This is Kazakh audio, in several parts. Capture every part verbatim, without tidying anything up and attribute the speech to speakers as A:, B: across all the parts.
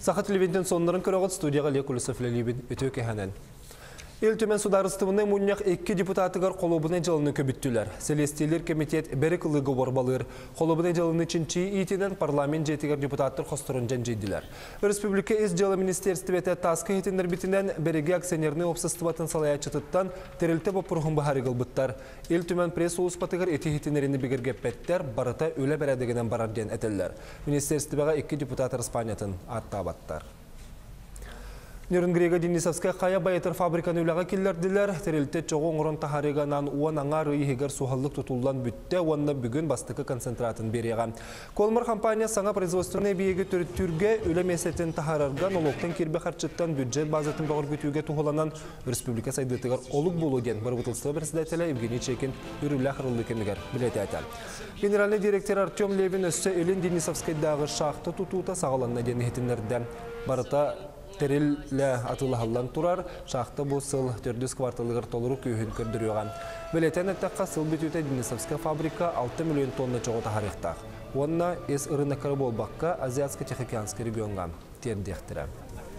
A: Сақат телевиден сонларын көріғыт студияға Ле Кулисов Лелибин өте кәхәнен. Ел төмен сударыстығыны мұнияқ екі депутатығар қолыбыны жылыны көбіттілер. Селестелер комитет бәрі қылығы борбалыр. Қолыбыны жылыны чинчи итінен парламент жетігер депутаттыр қостырын жан жейділер. Республика ес жылы министерстветі тасқы етіндер бітінен бәріге акционерні опсыстыватын салаячытыттан терілті бопырғын бағары қылбыттар. Ел төмен пресс ұлыспатығыр еті етінеріні бігерге пәттер барыта өлі бәрәдігінен барарден әтелілер. Министерствеға екі депутаттыр Испаниятын аттабаттар. Нюрнгрега Денисовская қая байытыр фабриканы үліға келерділер. Терілтет жоғын ұрын тахарыганан уан аңар үйігер суғалық тұтылдан бүтті, уанна бүгін бастықы концентратын береға. Колмар компания саңа производственный бейегі түрге үлі месетін тахарарған олықтың кербе қарчыттан бюджет базатын бағыр бүтуге туғыланан республика сайдытығар олық болу ден. Бір бұтылсығы председателі Евгений Чекин үрілі қырылды кемігер білеті әтәл. Генеральный директор Артем Левин өсі үлін Денисовскайдағы шақты тұтуыта сағаланна ден етінлерді. Барыта Терилле атылыхаллан турар, шақты бұл сыл төрдіс кварталығыр толыру күйін көрдіріған. Білетен әттіққа сыл бітуті Денисовская фабрика алты миллион тонна жоғыта харықтақ. Онна ес ұрынақары болбаққа Азиатско-Тихоокеанский регионға тендектірі.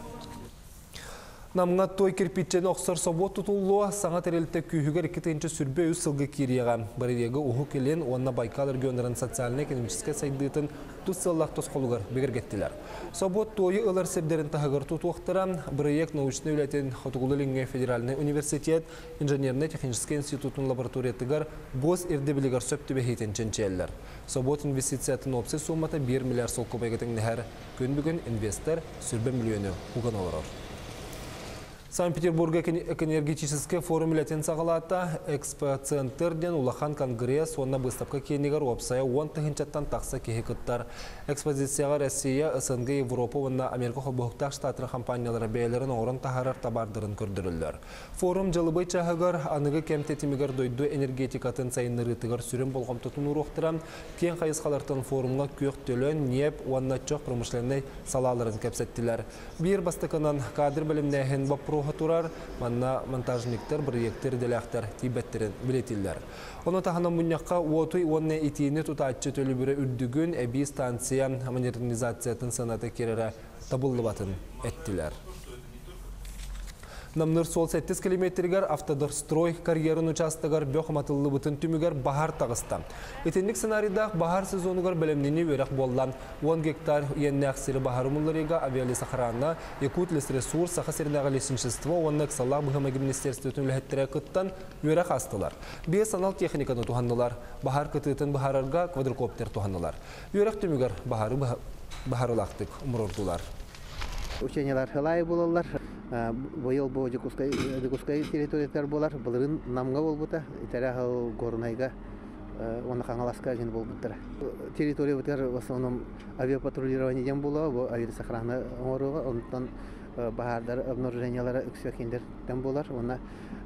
A: Намға той кирпичен оқсар собот тұтулуа саңа терелті күйігер екітінші сүрбе өз сылғы кирияға. Барыдегі ұху келен онна Байкал регионарын социально-экономическай сайдыйтын тұс сыллақ тұс қолығыр бігергеттілер. Собот тойы ұлар сәбдерін тағығыр тұтуқтыра Бірайек научный үләтен Хотуғылы федеральный университет инженерно-технический институтын лабораториятығар боз ердебілігер сөпті бәхейтен ченчеллер. Собот инвестициятын опсы суммата бір миллиард сол көбәгетін нәхәр күн бүгін инвестор сүрбе миллионы ұған олар. Санкт-Петербург энергетический форум летен сағалата экспоцентрден улахан конгресс онна выставка кенегер опсая он тыгынчаттан тақса кеге кыттар. Экспозицияға Россия, СНГ, Европа, онна Америка холбоқтақ штатыры компаниялары бәйлерін орын тахарар табардырын көрдірілер. Форум жылыбай чағығыр анығы кемтетімігер дойду энергетикатын сайынырытығыр сүрін болғам тұтыну роқтырам. Кен қайысқалартын форумға көк төлін, неп, онна чоқ промышленный салаларын кәпсеттілер. Бір бастықынан кадр білімнәйін бапру турар, манна монтажниктер, проекттер, деляқтер, тибеттерін білетілдер. Оны тағынан мұнияққа уотой онны итиені тұтатчы төлі бірі үрдігін әбей станция модернизациятын санаты керері табылы батын әттілер. Намныр сол сәттіз километргер автодорстрой карьерын участығар бөқыматылы бұтын түмігер бағар тағыста. Етіндік сценарийдақ бағар сезонығар бәлемнені өрақ болдан он гектар енне ақсыры бағары мұлларыға авиали сақаранна Якут лес ресурс сақа серінағы лесіншіство онны қсалақ бұғымаги министерстветін үләттірі күттан өрақ астылар. Бес анал техниканы туғанылар, бағар күтетін бағарарға квадрокоптер туғанылар. Өрақ түмігер бағары лақтық ұмырырдылар.
B: Учениялар хылай болалар, бойыл бо жекускай территориятар болар, бұлырын намға болбыта, итәрі горнайға, оны қаңаласқа жен болбыттыр. Территория бұтар в основном авиапатрулированиеден болуға, авиасохраны оңыруға, онтан бағардар обнаружениялары үксөкендерден болар, оны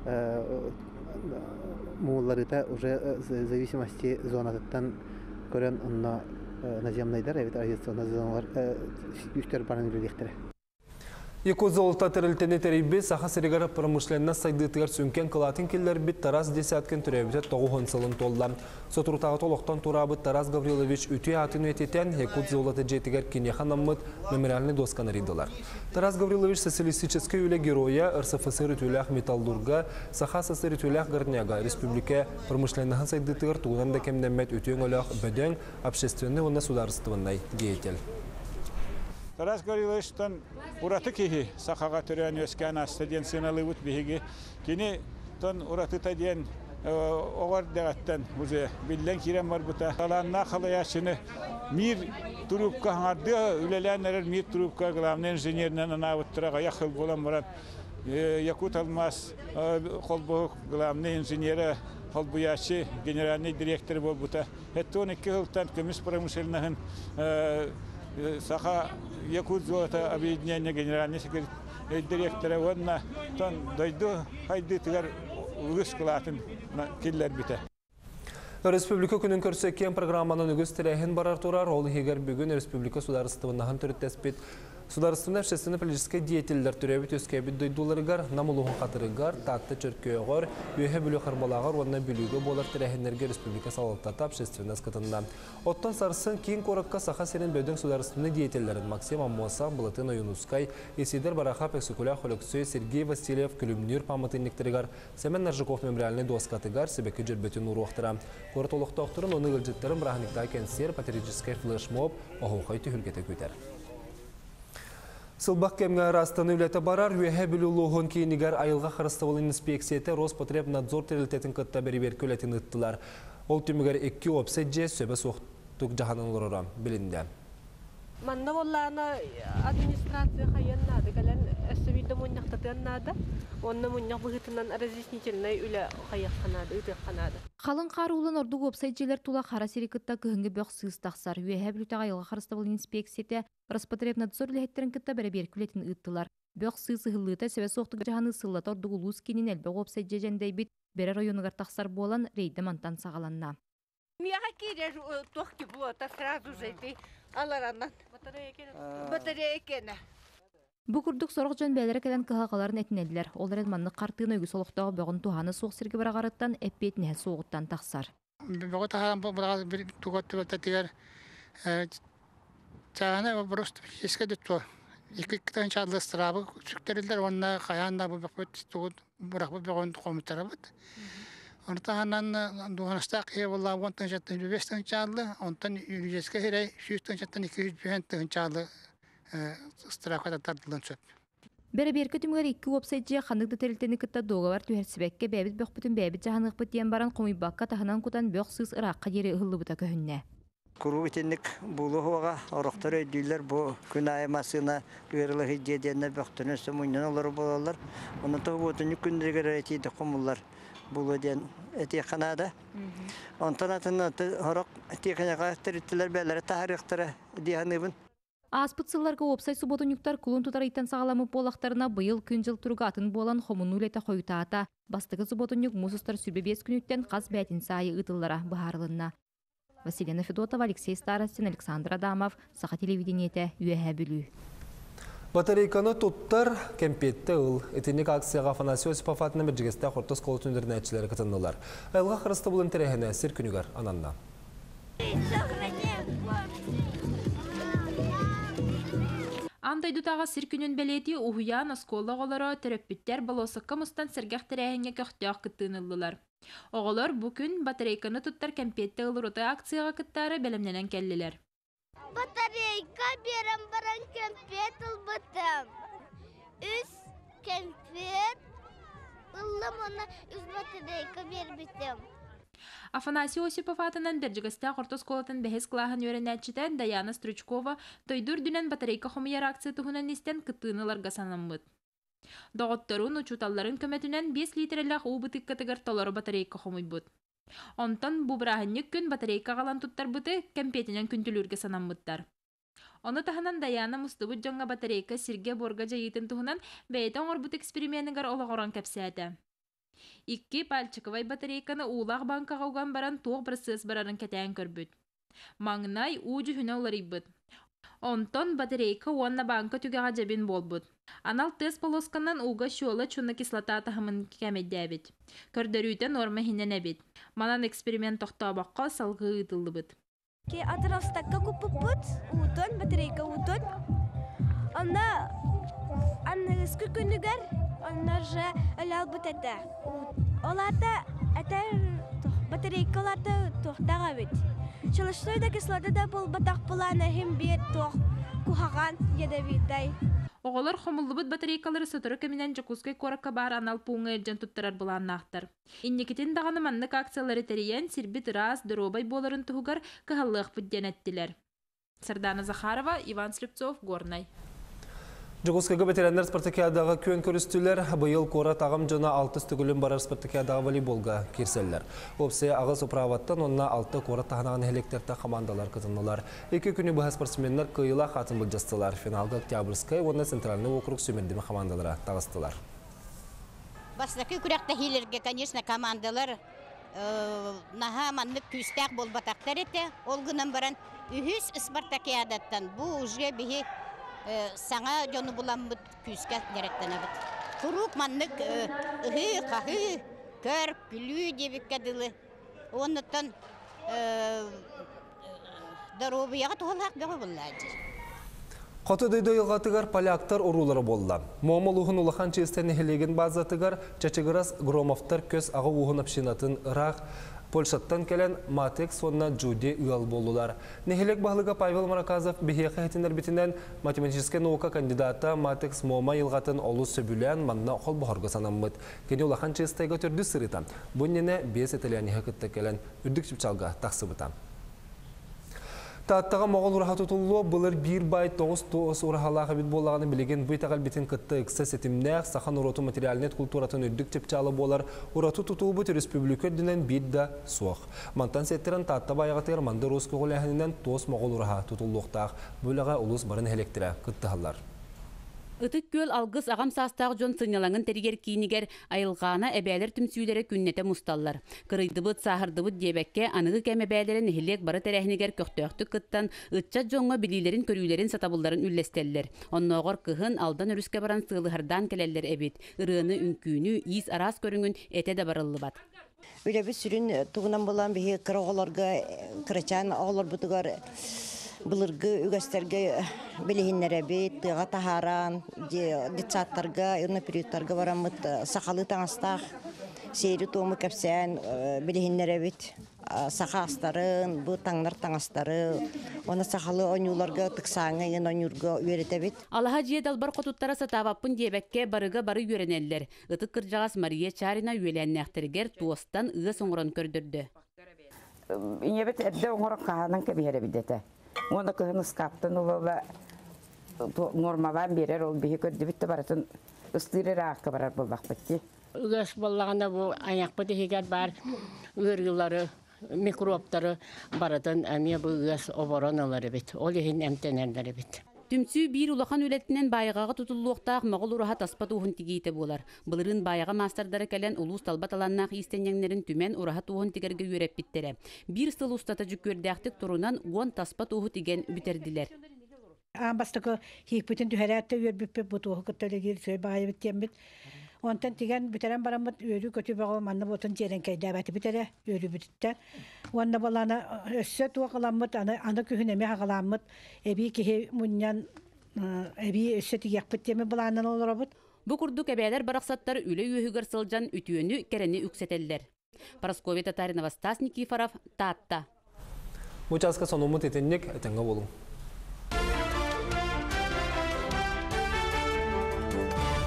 B: мұғыларыта уже в зависимости зонатыттан көрен онна наземнайдар, авиационный зоналар үстер баран үлелектері.
A: Еку золота тірілтені тәрейбе сақа сірігары промышленна сайдытығар сүнкен қылатын келер бит Тарас десяткен түрәбіте тоғуын сылын толлам. Сотуртағы толықтан турабы Тарас Гаврилович үте атын өтетен Еку золота жетігер кенехан аммыд мемориальный досканы ридылар. Тарас Гаврилович социалистический үлі героя РСФСР ütülәқ металлурга сақа сасыр ütülәқ ғырняға республика промышленнахан сайдытығар туғынан да кемдемет үтең олақ бөдөң общественный онна сударыстывыннай деятель.
C: Тарас Гавриловичтан ураты кихи сақаға түрен өскен астаден сыналый өт бейге. Кені тон ураты таден оғар дәғаттан ұзы білден керем бар бұта. Таланна қалаяшыны мир турупқа ғарды үлелән әрір мир турупқа ғыламны инженерінен анавыттыраға яқыл болан баран. Якут Алмаз қолбұқ ғыламны инженері қолбұяшы генеральный директор бол бұта. Әтті он екі ғылтан көміс промышленнахын Саха Якут золота объединения генеральный секретарь директора онна тон дойду хайды тигар үгіс қылатын келлер біті.
A: Республика күнін көрсеккен программаны үгіс тірәхін барар тұрар, ол егер бүгін Республика сударыстығыннағын түріттеспет Сударственный общественно-политический деятельдер түрәбит өскәбит дойдуларыгар, намылуғын қатырыгар, татты чөркөйгар, үйе бүлі қарбалағар, онна бүлігі болар тірәхінерге республика салаттата общественный скатында. Оттан сарсын кейін қораққа сақа серін бөдің сударственный деятельдерін Максим Аммосақ, Бұлатын Ойынускай, Есидер Бараха Пексукуля Холексой, Сергей Васильев, Күлімнер памытынніктірігар, Семен Наржиков мемориальный доскатыгар, себекі жүрбетін ұруақтыра. Қорат олықта оқтырын, оны ғылжеттерін брахникта кенсер, патрический флешмоб, оғуқай түхілгеті көтер. Сылбақ кемге растаны үлеті барар, үйе білулуғын кейінігер айылға қарыстығыл инспекцияты Роспотребнадзор терілтетін күтті бері-бер көлетін ұттылар. Ол түмігер екі опсет же сөбі соқтық жағанын ұрыра білінді.
D: Манна болланы администрация хайяннады, кәлін әсібейді мұняқтатыннады, онны мұнях бұғытынан разъяснительный үлі хайяққанады, үтіққанады.
E: Қалын қарулын ордуғы опсайджелер тула қара серекітті күхінгі бөқ сығыстақсар. Үйе білутаға айылға қарыстығыл инспекцияты Роспотребнадзор үліхеттерін күтті бәрі-бер күлетін ұттылар. Бөқ сығы сығылыта сөбе соқтық жағаны сыллата ордуғы лұз кенін әлбіғ опсайджа жәндей біт бәрі районығар тақсар болан рейді мантан сағаланна.
D: Мияға кейдер тоқты бұлата сразу жайды алараннан. Батарея екені.
E: Бұ күрдік сорық жөн бәлері кәлін кығағаларын әтінәділер. Олар әдманны қартығын өгі солықтағы бөғін туғаны соқ серге барағарыттан әппетіне соғыттан тақсар.
F: Бөғі тағаран бұлағы бір туғатты бөлті тегер жағаны бұрыс еске дүтті. Екі-іктен шадлы стырабы сүктерілдер, онына қаяғында бұл бөқпет тұғыт бұрақ бұл бөғін қомыттары бұд. Онтағаннан дуғаныстақ е болла онтан жаттан бестен чадлы, онтан үйрежеске херей шүйістен жаттан екі жүз бүйентен чадлы стырақата тардылын сөп.
E: Бәрі-бер көтімгер екі опсайджия қандықты тәрілтені күтті доғавар түйәрсібәкке бәбіт бөқпітін бәбіт жағанық бұттен баран қомайбаққа тахынан құтан бөқ сыз ыраққа ері ұғылы бұта көхінне.
G: Куру битинник булуга орохтор өйдүлөр бу күн аймасына үйрөлө хиджеденне бөктөнөсө муйнан олор болалар. Оны тоботун күндөгөр этиде комуллар булу ден эти канада. Онтанатын хорок эти канага теритилер белер тарихтары дианыбын.
E: Аспытсыларга опсай суботунюктар кулун тутар иттен сагаламы болактарына быйыл күн жыл турга атын болан хомунулета койутаата. Бастыгы суботунюк мусустар сүрбе бес күнүттен каз бәтин сайы ытыллара бахарылына. Василина Федотова, Алексей Старостин, Александр Адамов, Саха телевидениете, Юэхэ Бүлү.
A: Батарейканы туттар кемпетті ұл. Этенік акцияға Афанасий Осипов атына біржігесті қортос қол түндерін әтшілері қытындылар. Айлға қырысты бұлын тәрәхіне сір күнігер ананна.
H: Андайдутаға сир күнін бәлеті ұхуян осколы олары терапевттер балосыққа мұстан сіргәқ тәрәхіне көқтіяқ күттіңілділар. Оғылар бүкін батарейканы туттар кәмпетті ұлыруты акцияға күттары бәлімненен кәлілер.
I: Батарейка берем баран кәмпет ұлбытым. Үз кәмпет ұлым оны үз батарейка бербітім.
H: Афанасий Осипов атынан бержігісті қортос колатын бәхес қылағын өрінәтчітен Даяна Стручкова тойдур дүнен батарейка хомияр акция тұғынан істен күттіңіларға санамыд. Доғыттарун учуталларын көмәтінен бес литреллах уыбытык катыгар толору батарейка хомуй бұд. Онтан бұ бірағыннық күн батарейка қалан туттар бұты кәмпетінен күнтілерге санамыдтар. Оны таханан Даяна мұстыбыд жоңға батарейка сирге борға жайытын тұғынан бәйті оңыр бұт эксперименігар олағыран кәпсәді. Икки пальчиковай батарейканы улақ банкаға уған баран тоқ бір сыз барарын кәтәйін көрбід. Маңнай уйжу хүні олар иббід. Онтон батарейка уанна банка түгіға жабин болбуд. Анал тест полосканан уға шуола чуна кислота тахымын кәмеддәбіт. Көрдөрүйті норма хинен әбіт. Манан эксперимент тоқтабаққа салғы ұйтылды бұд.
I: Ке атырастаққа күпіп бұд, ұтын, батарейка ұтын. Онна аннығыз күкінігер, оннар жа өләл бұд әді. Оларда әтәр батарейкаларды тоқтаға бұд. Çalıştayda kıslarda bol batak bulana hem bir toq kuhagan yedevitay.
H: Oğalar xomullubuд батарейкалары сотыры көмінен жокускай коракка бар анал пуңы элжен туттарар буланнақтар. Иннекетен дағаны маннык акциялары тәрейен сирбит раз дыробай боларын туғар кығаллық бүдден әттілер. Сардана Захарова, Иван Слепцов, Горнай.
A: Жогускайга ветерандар спартакиадаға көн көрістілер, бұйыл қора тағым жына алтыс түгілін барар спартакиадаға волейболға керселер. Опсия ағыз ұправаттан онына алты қора тағынаған электерді командалар кызынылар. Екі күні бұға спортсменлер кыйыла қатын бұл жастылар. Финалға Октябрьскай, онына центральный округ сөмендімі командалары тағыстылар.
J: Бастакы күрәкті хейлерге, конечно, командалар наға манлық күстәк бол батақтар еті. Ол күнін баран үхіс спартакиадаттан. Бұл уже бігі саңа жону буламбыт күскә директенебит. Турук маннык ыһы кахы көр күлү дебиккә дылы. Оннан даробияга толак бөгө буллады.
A: Қоты дойдойылғатығар поляктар ұрулары болла. Момол ұғын ұлақан честен ехелеген базатығар чачығырас громовтар көз ағы ұғын апшинатын ұрақ Польшаттан келен Матек сонна Джуди ұял болулар. Нехелек бағылыға Павел Мараказов бігеқі хетінер бітінен математическе наука кандидата Матекс Мома елғатын олу сөбілен манна қол бұхарғы санаммыд. Кені ұлақан честайға түрді сырыта. Бұннене бес итальяниға күтті келен үрдік шыпчалға тақсы бұта. Тааттаға моғол ұраға тұтылуы бұлыр бір бай тоғыз тоғыз ұрағалағы бит болағаны білеген бұйтағал бітін қытты үксі сетімнәқ сақан ұроту материалнет культуратын үрдік тепчалы болар ұрату тұтуы бұт республика дүнен бидді соқ. Мантан сеттерін таатта байағатыр манды русқы ғоләхінінен тоғыз моғол ұраға тұтылуқтақ бөліға ұлыс барын хелектірі қыттығалар.
K: Ытык көл алгыс ағам састағы жон сынялаңын тергер кейінігер айылғана әбәлер түмсүйлері күннете мұсталлар. Кырыйдыбыт, сахырдыбыт дебәкке анығы кәм әбәлерін хилек бары тәрәхінігер көқтөқтік кыттан ытчат жоңға білилерін көрүйлерін сатабылларын үллестеллер. Онноғыр кыхын алдан үріске баран сылығырдан келелер әбет. Ирыны үнкүйіні, ис арас көріңін әте де барылы бат.
L: Үлі біз сүрін туғынан болан бігі кырағыларға, кырачан ағылар бұтығар Бұлырғы үгәстерге білігінлері бет, тұға тахаран, детсаттарға, үрні периодтарға барамыд, сақалы таңастақ, сейрі тоңы кәпсән, білігінлері бет, сақа астарын, бұл таңнар таңастары, оны сақалы ойнуларға тұқсаңы ен ойнурға үйерете бет.
K: Алаға жие далбар қотуттара сатаваппын дебәкке барыға бары үйеренелер. Үтік кыржағас Мария Чарина үйеленнәқтіргер туостан ұғы соңырын көрдірді.
M: Инебет әдді оңырық қағанын кәбері бідеті. Оны кыһын ыскаптын улы нормалан берер ол бихи көрді бітті баратын ыстырыр ақы барар болбақ бітті.
N: Үгәс боллағанда бұл аяқ бұты хегер бар үргілері, микробтары баратын әме бұл үгәс обороналары бит. Ол ехін әмтенерлері бит.
K: Түмсү бир улахан үлеттінен байығаға тұтылуқтақ мағыл ұраға таспа туғын тигейті болар. Бұлырын байыға мастардары кәлен улус талбат аланнақ истенеңнерін түмен ұраға туғын тигерге үйреп біттері. Бір сыл ұстата жүкөрдәқтік тұрынан он таспа туғы тиген бүтерділер.
O: Амбастықы хейпітін түхәрәтті өрбіппе бұтуғы күттілігер сөй байы біттен біт. Онтан тиген бүтерен барамыд өрі көтü бағыл манны бұтын жерен кәйді әбәті бітері өрі бүтітті. Онда баланы өссі туға қыламыд, аны күхінеме қаламыд, әбей кеге мұниян әбей өссі тигек біттемі баланын олар бұд.
K: Бұ күрдік әбәлер барақсаттар үлі үйігір сылжан үтіөні кәрені үксетелдер. Парасковия Татаринова, Стас Никифоров, Татта.
A: Мучаска сонумыт етеннек әтенгі болу.